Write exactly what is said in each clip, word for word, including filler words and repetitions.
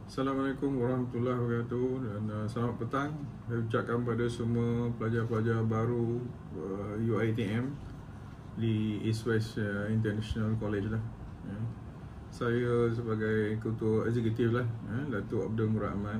Assalamualaikum warahmatullahi wabarakatuh dan uh, selamat petang. Saya ucapkan pada semua pelajar-pelajar baru uh, U I T M di East West uh, International College lah. Ya. Saya sebagai ketua eksekutif lah, ya, Datuk Abdul Murad Ahmad,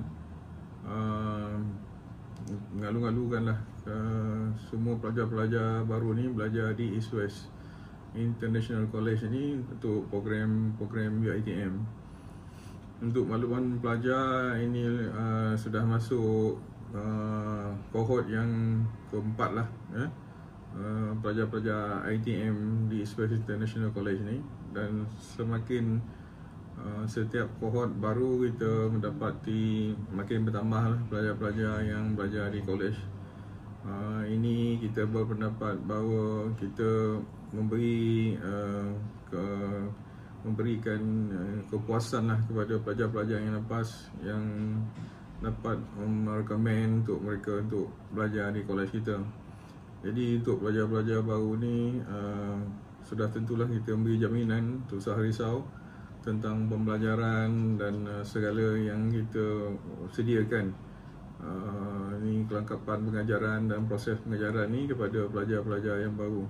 uh, mengalu-ngalukan lah uh, semua pelajar-pelajar baru ni belajar di East West International College ni untuk program-program U I T M. Untuk makluman pelajar, ini uh, sudah masuk uh, kohort yang keempat lah, ya. uh, Pelajar-pelajar I T M di East West International College ni. Dan semakin uh, setiap kohort baru kita mendapati makin bertambah lah pelajar-pelajar yang belajar di college. uh, Ini kita berpendapat bahawa kita memberi uh, ke memberikan uh, kepuasan lah kepada pelajar-pelajar yang lepas, yang dapat merekomen untuk mereka untuk belajar di kolej kita. Jadi untuk pelajar-pelajar baru ni uh, sudah tentulah kita memberi jaminan untuk usah risau tentang pembelajaran dan uh, segala yang kita sediakan. Uh, ini kelengkapan pengajaran dan proses pengajaran ni kepada pelajar-pelajar yang baru.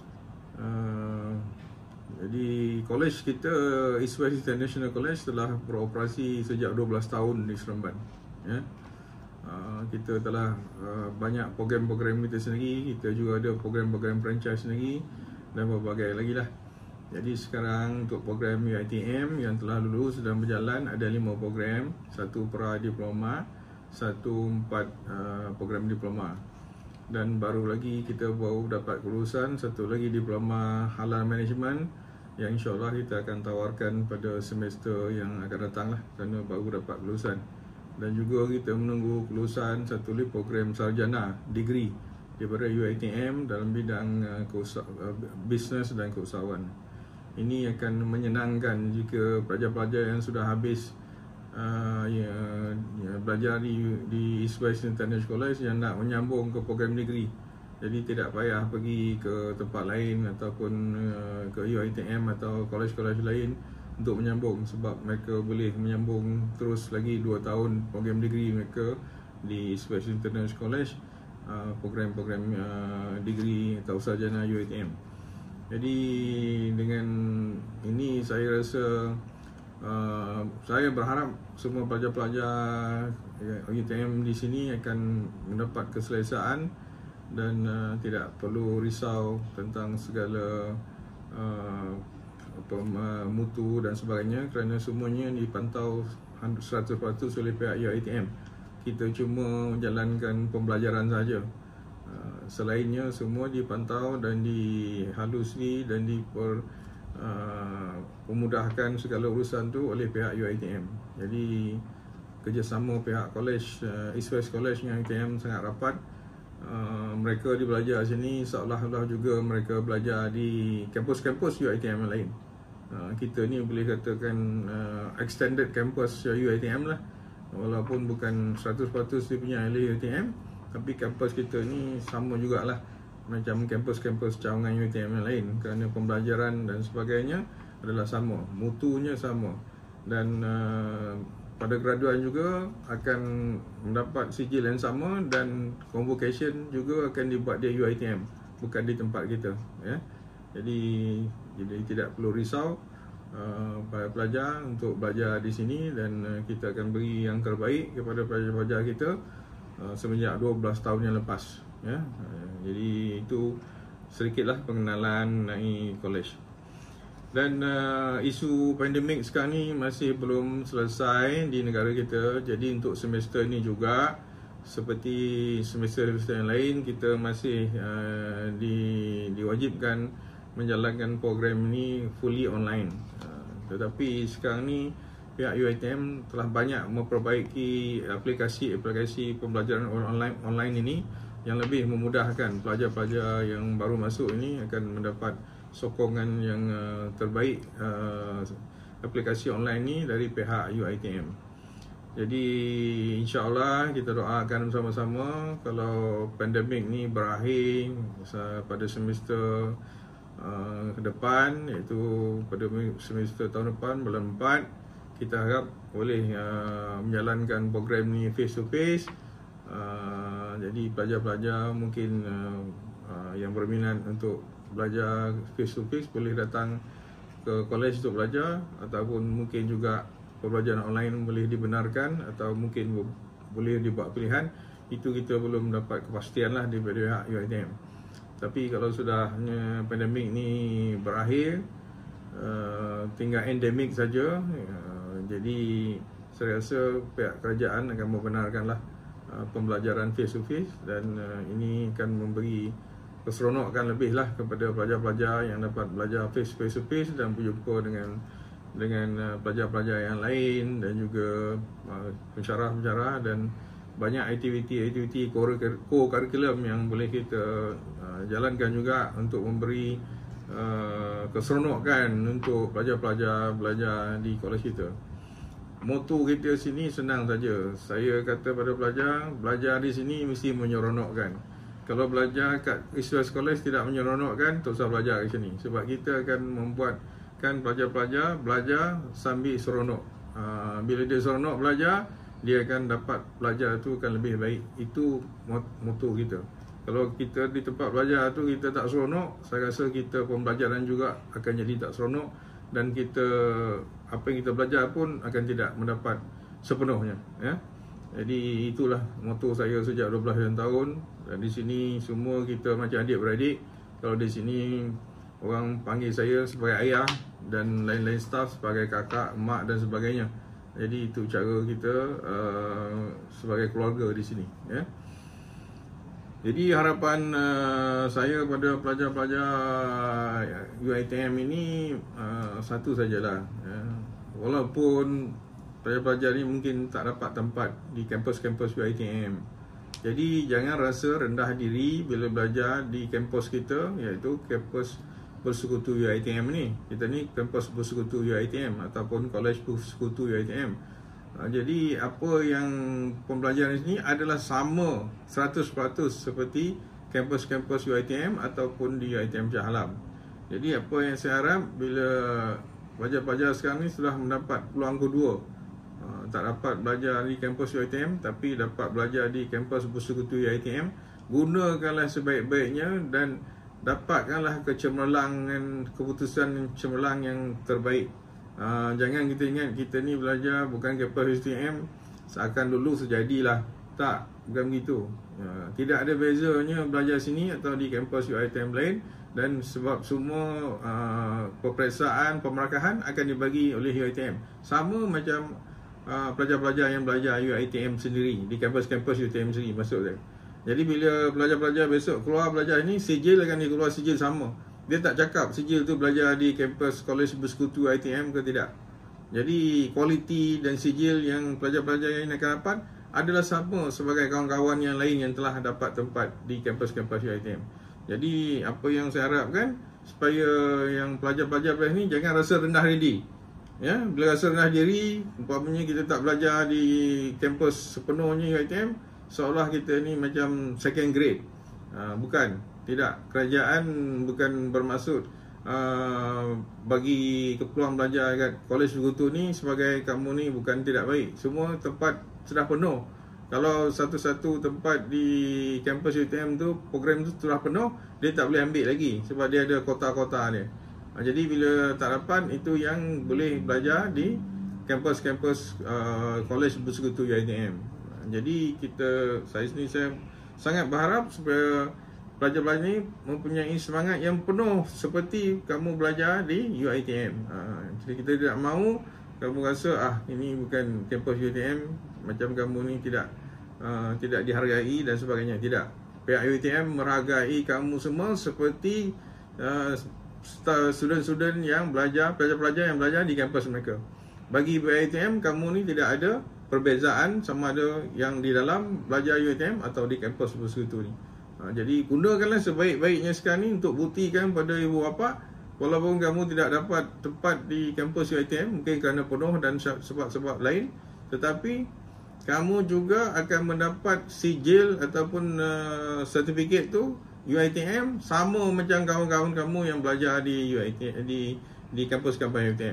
Uh, Jadi college kita, East West International College, telah beroperasi sejak dua belas tahun di Seremban, ya. Uh, kita telah uh, banyak program-program kita sendiri. Kita juga ada program-program franchise sendiri dan berbagai lagi lah. Jadi sekarang untuk program U I T M yang telah lulus sedang berjalan ada lima program. Satu pra diploma, satu empat uh, program diploma. Dan baru lagi kita baru dapat kelulusan satu lagi diploma halal management yang insyaAllah kita akan tawarkan pada semester yang akan datang lah, kerana baru dapat kelulusan. Dan juga kita menunggu kelulusan satu lagi program sarjana degree daripada U I T M dalam bidang uh, uh, bisnes dan keusahawan. Ini akan menyenangkan jika pelajar-pelajar yang sudah habis Uh, ya, ya, belajar di, di East West International College yang nak menyambung ke program degree. Jadi tidak payah pergi ke tempat lain ataupun uh, ke U I T M atau college-college lain untuk menyambung, sebab mereka boleh menyambung terus lagi dua tahun program degree mereka di East West International College, uh, program-program uh, degree atau sarjana U I T M. Jadi dengan ini saya rasa Uh, saya berharap semua pelajar-pelajar U I T M di sini akan mendapat keselesaan dan uh, tidak perlu risau tentang segala uh, apa, uh, mutu dan sebagainya, kerana semuanya dipantau seratus peratus oleh pihak U I T M. Kita cuma menjalankan pembelajaran saja. Uh, selainnya semua dipantau dan dihalusi dan diper Uh, memudahkan segala urusan tu oleh pihak U I T M. Jadi kerjasama pihak college, uh, East West College dengan U I T M sangat rapat. uh, Mereka di belajar sini seolah-olah juga mereka belajar di kampus-kampus U I T M yang lain. uh, Kita ni boleh katakan uh, extended campus U I T M lah. Walaupun bukan seratus peratus dia punya oleh U I T M, tapi kampus kita ni sama jugalah macam kampus-kampus cawangan U I T M yang lain, kerana pembelajaran dan sebagainya adalah sama, mutunya sama. Dan uh, pada graduan juga akan mendapat sijil yang sama, dan convocation juga akan dibuat di U I T M, bukan di tempat kita, ya. Jadi jadi tidak perlu risau uh, para pelajar untuk belajar di sini, dan uh, kita akan beri yang terbaik kepada pelajar-pelajar kita uh, semenjak dua belas tahun yang lepas, ya. Uh, jadi itu sedikitlah pengenalan mengenai college. Dan uh, isu pandemik sekarang ni masih belum selesai di negara kita. Jadi untuk semester ni juga seperti semester-semester yang lain, kita masih uh, di, diwajibkan menjalankan program ni fully online. uh, Tetapi sekarang ni pihak U I T M telah banyak memperbaiki aplikasi-aplikasi pembelajaran online online ini yang lebih memudahkan pelajar-pelajar yang baru masuk ini akan mendapat sokongan yang uh, terbaik uh, aplikasi online ni dari pihak U I T M. Jadi insya-Allah kita doakan bersama-sama kalau pandemik ni berakhir pada semester uh, ke depan, iaitu pada semester tahun depan bulan empat, kita harap boleh uh, menjalankan program ni face to face. Uh, jadi pelajar-pelajar mungkin uh, uh, yang berminat untuk belajar face to face boleh datang ke college untuk belajar, ataupun mungkin juga pembelajaran online boleh dibenarkan atau mungkin boleh dibuat pilihan. Itu kita belum dapat kepastian lah daripada pihak U I T M. Tapi kalau sudahnya pandemik ni berakhir, uh, tinggal endemik saja, uh, jadi saya rasa pihak kerajaan akan membenarkanlah uh, pembelajaran face to face, dan uh, ini akan memberi keseronokan lebih lah kepada pelajar-pelajar yang dapat belajar face face to face dan berjumpa dengan dengan uh, pelajar-pelajar yang lain, dan juga uh, pensyarah-pensyarah, dan banyak aktiviti-aktiviti co-curriculum yang boleh kita uh, jalankan juga untuk memberi uh, keseronokan untuk pelajar-pelajar belajar di kolej kita. Moto kita sini senang saja. Saya kata pada pelajar, belajar di sini mesti menyeronokkan. Kalau belajar kat East West College tidak menyeronokkan, tak usah belajar di sini. Sebab kita akan membuatkan pelajar-pelajar belajar sambil seronok. uh, Bila dia seronok belajar, dia akan dapat belajar tu akan lebih baik. Itu moto kita. Kalau kita di tempat belajar tu kita tak seronok, saya rasa kita pembelajaran juga akan jadi tak seronok, dan kita apa yang kita belajar pun akan tidak mendapat sepenuhnya, ya. Jadi itulah moto saya sejak dua belas tahun. Dan di sini semua kita macam adik-beradik. Kalau di sini orang panggil saya sebagai ayah, dan lain-lain staff sebagai kakak, mak dan sebagainya. Jadi itu cara kita uh, sebagai keluarga di sini, ya. Jadi harapan uh, saya pada pelajar-pelajar U I T M ini uh, satu sajalah, ya. Walaupun pelajar-pelajar ni mungkin tak dapat tempat di kampus-kampus U I T M, jadi jangan rasa rendah diri bila belajar di kampus kita, iaitu kampus Bersekutu U I T M ni. Kita ni kampus Bersekutu U I T M ataupun Kolej Bersekutu U I T M. Ha, jadi apa yang pembelajaran di sini adalah sama seratus peratus seperti kampus-kampus U I T M ataupun di U I T M Shah Alam. Jadi apa yang saya harap bila pelajar-pelajar sekarang ni sudah mendapat peluang kedua, ha, tak dapat belajar di kampus U I T M tapi dapat belajar di kampus Bersekutu U I T M, gunakanlah sebaik-baiknya dan dapatkanlah kecemerlangan, keputusan cemerlang yang terbaik. Uh, jangan kita ingat kita ni belajar bukan kampus U I T M seakan dulu sejadilah. Tak, bukan begitu. Uh, tidak ada bezanya belajar sini atau di kampus U I T M lain, dan sebab semua uh, peperiksaan, pemerakahan akan dibagi oleh U I T M. Sama macam uh, pelajar-pelajar yang belajar U I T M sendiri di kampus-kampus U I T M sendiri, maksud saya. Jadi bila pelajar-pelajar besok keluar belajar ini, sijil akan dikeluar sijil sama. Dia tak cakap sijil tu belajar di kampus Kolej Bersekutu U I T M ke tidak. Jadi kualiti dan sijil yang pelajar-pelajar yang akan dapat adalah sama sebagai kawan-kawan yang lain yang telah dapat tempat di kampus-kampus U I T M. Jadi apa yang saya harapkan supaya yang pelajar-pelajar ini jangan rasa rendah diri. Ya, bila rasa rendah diri, umpamanya kita tak belajar di kampus sepenuhnya U I T M, seolah kita ni macam second grade. uh, Bukan, tidak. Kerajaan bukan bermaksud uh, bagi peluang belajar kat Kolej Bersekutu ni sebagai kamu ni bukan tidak baik. Semua tempat sudah penuh. Kalau satu-satu tempat di kampus U I T M tu, program tu sudah penuh, dia tak boleh ambil lagi sebab dia ada kota-kota dia. uh, Jadi bila tak dapat, itu yang boleh belajar di kampus-kampus uh, Kolej Bersekutu U I T M. Jadi kita, saya sendiri saya sangat berharap supaya pelajar-pelajar ini mempunyai semangat yang penuh seperti kamu belajar di U I T M. Ha, jadi kita tidak mahu kamu rasa ah ini bukan kampus U I T M, macam kamu ni tidak uh, tidak dihargai dan sebagainya. Tidak. Pihak U I T M menghargai kamu semua seperti uh, student-student yang belajar, pelajar-pelajar yang belajar di kampus mereka. Bagi U I T M, kamu ni tidak ada perbezaan sama ada yang di dalam belajar U I T M atau di kampus Bersekutu ni. Ha, jadi gunakanlah sebaik-baiknya sekarang ni untuk buktikan pada ibu bapa, walaupun kamu tidak dapat tempat di kampus U I T M mungkin kerana penuh dan sebab-sebab lain, tetapi kamu juga akan mendapat sijil ataupun uh, sertifikat tu U I T M sama macam kawan-kawan kamu yang belajar di U I T M, di di kampus-kampus U I T M.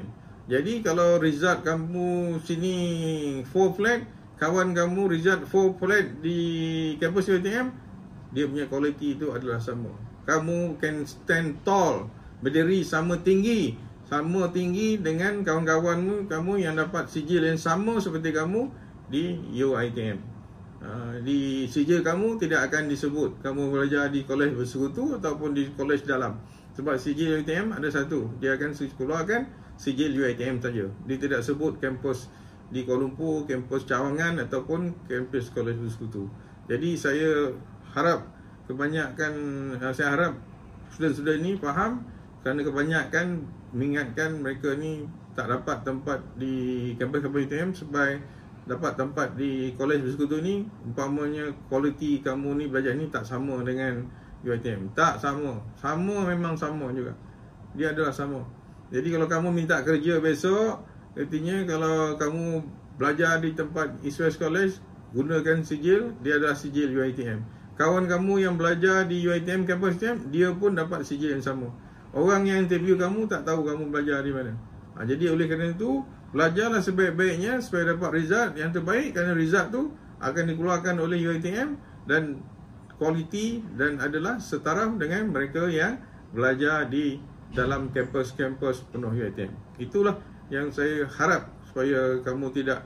Jadi kalau result kamu sini four flat, kawan kamu result four flat di kampus U I T M, dia punya quality itu adalah sama. Kamu can stand tall, berdiri sama tinggi, sama tinggi dengan kawan-kawanmu, kamu yang dapat sijil yang sama seperti kamu di U I T M. Uh, di sijil kamu tidak akan disebut kamu belajar di kolej bersekutu ataupun di kolej dalam. Sebab sijil U I T M ada satu, dia akan keluarkan sijil U I T M saja. Dia tidak sebut kampus di Kuala Lumpur, kampus Cawangan ataupun kampus kolej bersekutu. Jadi saya harap kebanyakan, saya harap student-student ini faham, kerana kebanyakan mengingatkan mereka ni tak dapat tempat di kampus-kampus U I T M supaya dapat tempat di kolej bersekutu ni. Umpamanya kualiti kamu ni belajar ni tak sama dengan U I T M. Tak sama. Sama memang sama juga. Dia adalah sama. Jadi kalau kamu minta kerja besok, artinya kalau kamu belajar di tempat East West College, gunakan sijil, dia adalah sijil U I T M. Kawan kamu yang belajar di U I T M, kampus U I T M, dia pun dapat sijil yang sama. Orang yang interview kamu tak tahu kamu belajar di mana. Ha, jadi oleh kerana itu, belajarlah sebaik-baiknya supaya dapat result yang terbaik, kerana result tu akan dikeluarkan oleh U I T M dan kualiti dan adalah setara dengan mereka yang belajar di dalam kampus-kampus penuh U I T M. Itulah yang saya harap supaya kamu tidak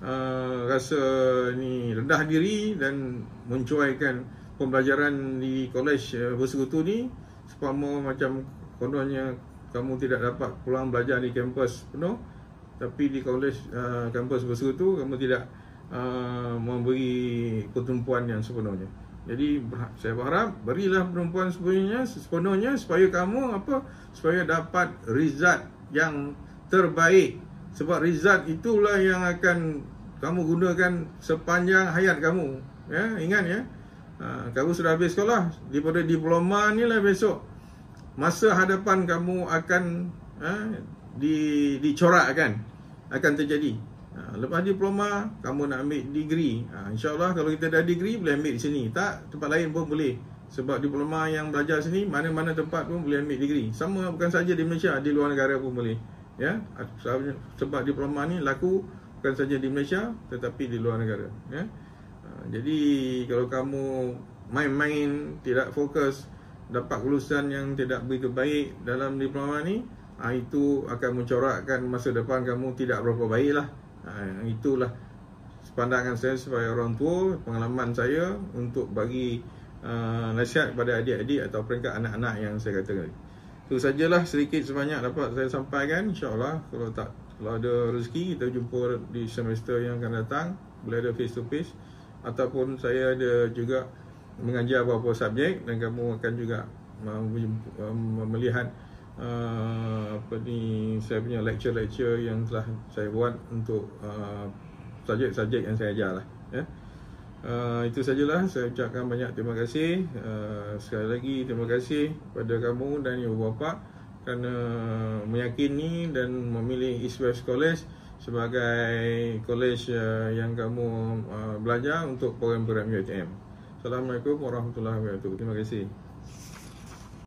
uh, rasa ni rendah diri dan mencuaikan pembelajaran di kolej uh, bersekutu ni, sepama macam kononnya kamu tidak dapat pulang belajar di kampus penuh, tapi di kolej uh, kampus bersekutu kamu tidak uh, memberi pertumpuan yang sepenuhnya. Jadi saya berharap berilah pertumpuan sepenuhnya, sepenuhnya supaya kamu apa? Supaya dapat result yang terbaik. Sebab result itulah yang akan kamu gunakan sepanjang hayat kamu. Ya, ingat ya. Ha, kamu sudah habis sekolah, daripada diploma ni lah besok masa hadapan kamu akan ha, di dicorakkan, akan terjadi. Ha, lepas diploma kamu nak ambil degree. Ha, InsyaAllah kalau kita dah degree boleh ambil di sini. Tak, tempat lain pun boleh. Sebab diploma yang belajar sini, mana-mana tempat pun boleh ambil degree. Sama bukan saja di Malaysia, di luar negara pun boleh. Ya, sebab diploma ni laku bukan saja di Malaysia tetapi di luar negara. Ya. Ha, jadi kalau kamu main-main, tidak fokus, dapat kelulusan yang tidak begitu baik dalam diploma ni, ha, itu akan mencorakkan masa depan kamu tidak berapa baik lah. Ha, itulah pandangan saya sebagai orang tua, pengalaman saya untuk bagi uh, nasihat kepada adik-adik atau peringkat anak-anak yang saya katakan. Itu sajalah sedikit sebanyak dapat saya sampaikan. InsyaAllah kalau tak, kalau ada rezeki kita jumpa di semester yang akan datang, boleh ada face to face, ataupun saya ada juga mengajar beberapa subjek dan kamu akan juga melihat uh, apa ni, saya punya lecture-lecture yang telah saya buat untuk uh, subjek-subjek yang saya ajar lah, ya. Uh, itu sajalah, saya ucapkan banyak terima kasih. Uh, sekali lagi terima kasih kepada kamu dan ibu bapa kerana meyakini dan memilih East West College sebagai kolej uh, yang kamu uh, belajar untuk program-program U I T M. Assalamualaikum warahmatullahi wabarakatuh. Terima kasih.